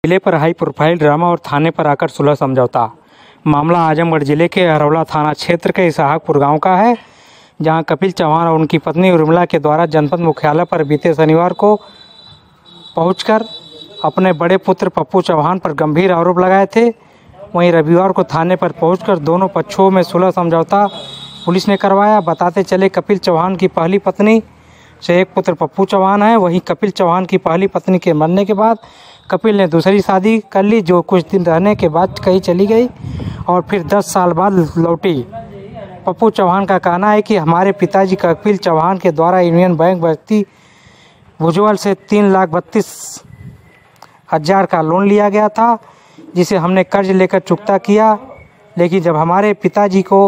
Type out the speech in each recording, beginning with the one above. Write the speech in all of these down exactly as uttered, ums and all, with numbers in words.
जिले पर high profile drama और थाने पर आकर सुलह समझौता। मामला आजमगढ़ जिले के अरवला थाना क्षेत्र के इसहाकपुर गांव का है, जहां कपिल चौहान और उनकी पत्नी उर्मिला के द्वारा जनपद मुख्यालय पर बीते शनिवार को पहुंचकर अपने बड़े पुत्र पप्पू चौहान पर गंभीर आरोप लगाए थे। वहीं रविवार को थाने पर पहुंचकर दोनों पक्षों में सुलह समझौता पुलिस ने करवाया। बताते चले कपिल चौहान की पहली पत्नी से एक पुत्र पप्पू चौहान है। वहीं कपिल चौहान की पहली पत्नी के मरने के बाद कपिल ने दूसरी शादी कर ली, जो कुछ दिन रहने के बाद कहीं चली गई और फिर दस साल बाद लौटी। पप्पू चौहान का कहना है कि हमारे पिताजी कपिल चौहान के द्वारा यूनियन बैंक व्यक्ति भुजबल से तीन लाख बत्तीस हजार का लोन लिया गया था, जिसे हमने कर्ज लेकर चुकता किया। लेकिन जब हमारे पिताजी को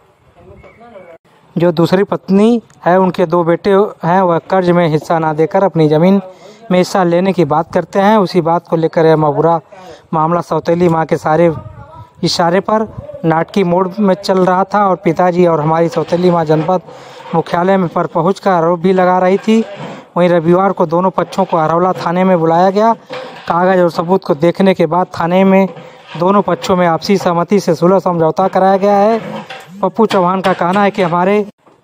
जो दूसरी पत्नी है, उनके दो बेटे हैं, वह कर्ज में हिस्सा ना देकर अपनी ज़मीन में हिस्सा लेने की बात करते हैं। उसी बात को लेकर यह पूरा मामला सौतेली माँ के सारे इशारे पर नाटकी मोड़ में चल रहा था और पिताजी और हमारी सौतेली माँ जनपद मुख्यालय में पर पहुंचकर आरोप भी लगा रही थी। वहीं रविवार को दोनों पक्षों को अरवला थाने में बुलाया गया। कागज और सबूत को देखने के बाद थाने में दोनों पक्षों में आपसी सहमति से सुलह समझौता कराया गया है। पप्पू चौहान का कहना है कि हमारे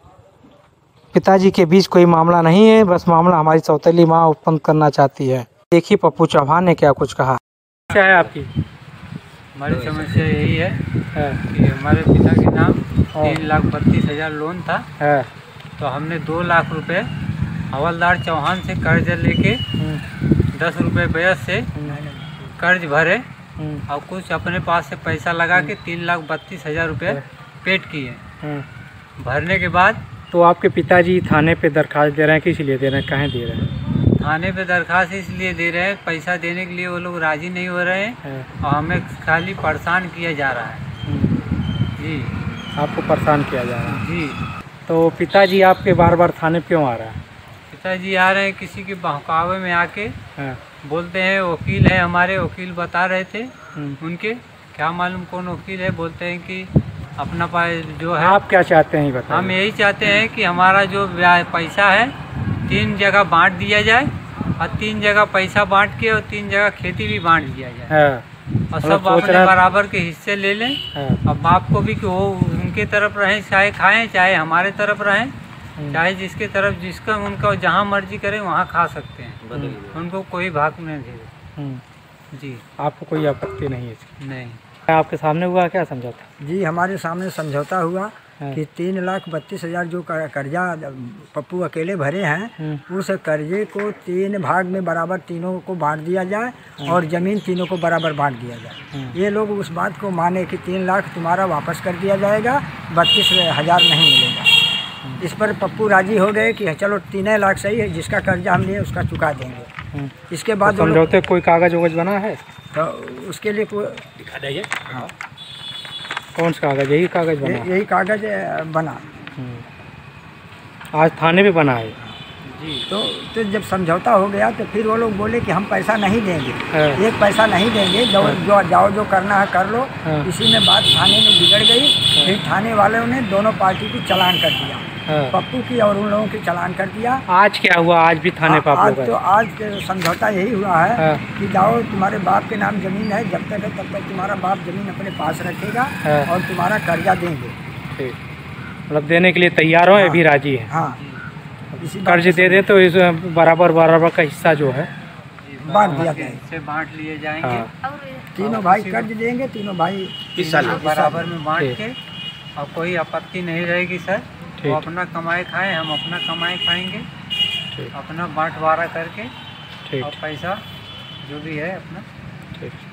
पिताजी के बीच कोई मामला नहीं है, बस मामला हमारी सौतेली माँ उत्पन्न करना चाहती है। देखिए पप्पू चौहान ने क्या कुछ कहा। क्या है आपकी? हमारी समस्या यही है, है कि हमारे पिता के नाम तीन लाख बत्तीस हजार लोन था, है तो हमने दो लाख रुपए हवलदार चौहान से कर्ज लेके दस रुपये ब्याज से कर्ज भरे और कुछ अपने पास से पैसा लगा के तीन लाख बत्तीस हजार रुपये पेड किए। भरने के बाद तो आपके पिताजी थाने पे दरखास्त दे रहे हैं, किस लिए दे रहे हैं, कहाँ दे रहे हैं? थाने पे दरखास्त इसलिए दे रहे हैं, पैसा देने के लिए वो लोग राजी नहीं हो रहे हैं और हमें खाली परेशान किया जा रहा है। जी, आपको परेशान किया जा रहा है? जी। तो पिताजी आपके बार बार थाने क्यों आ रहा है? पिताजी आ रहे हैं किसी के बहकावे में आके, बोलते हैं वकील है हमारे, वकील बता रहे थे उनके, क्या मालूम कौन वकील है, बोलते हैं कि अपना जो है। आप क्या चाहते हैं बताइए? हम यही चाहते हैं कि हमारा जो पैसा है तीन जगह बांट दिया जाए और तीन जगह पैसा बांट के और तीन जगह खेती भी बांट दिया जाए, है। और सब अपने बराबर के हिस्से ले लें। अब बाप को भी कि वो उनके तरफ रहें, चाहे खाएं चाहे हमारे तरफ रहें, चाहे जिसके तरफ जिसका उनका जहाँ मर्जी करें वहाँ खा सकते हैं, उनको कोई भाग नहीं दे। जी, आपको कोई आपत्ति नहीं है इसकी? नहीं। आपके सामने हुआ क्या समझौता? जी, हमारे सामने समझौता हुआ कि तीन लाख बत्तीस हजार जो कर्जा पप्पू अकेले भरे हैं, उस कर्जे को तीन भाग में बराबर तीनों को बांट दिया जाए और ज़मीन तीनों को बराबर बांट दिया जाए। ये लोग उस बात को माने कि तीन लाख तुम्हारा वापस कर दिया जाएगा, बत्तीस हजार नहीं मिलेगा। इस पर पप्पू राजी हो गए कि चलो तीन लाख सही है, जिसका कर्जा हम लिए उसका चुका देंगे। इसके बाद तो समझौते कोई कागज वगज बना है तो उसके लिए कोई दिखा दीजिए। हाँ, कौन सा कागज? यही कागज बना? यही कागज बना। आज थाने में बना है। जी। तो तो जब समझौता हो गया तो फिर वो लोग बोले कि हम पैसा नहीं देंगे, एक पैसा नहीं देंगे, जो जो जाओ जो करना है कर लो। इसी में बात थाने में बिगड़ गई। फिर थाने वालों ने दोनों पार्टी की चालान कर दिया, पप्पू की और उन लोगों की चालान कर दिया। आज क्या हुआ? आज भी थाने पर आज तो आज समझौता यही हुआ है कि जाओ तुम्हारे बाप के नाम जमीन है, जब तक है तब तक तुम्हारा बाप जमीन अपने पास रखेगा और तुम्हारा कर्जा देंगे। मतलब देने के लिए तैयार हो, अभी राजी है? हाँ, कर्ज दे दे तो इस बराबर बराबर का हिस्सा जो है बांट दिया जाए, इससे बांट लिए जाएंगे। तीनों भाई कर्ज देंगे, तीनों भाई बराबर में बांट के, और कोई आपत्ति नहीं रहेगी सर। वो अपना कमाई खाएं, हम अपना कमाई खाएंगे, अपना बांटवारा करके और पैसा जो भी है अपना। ठीक।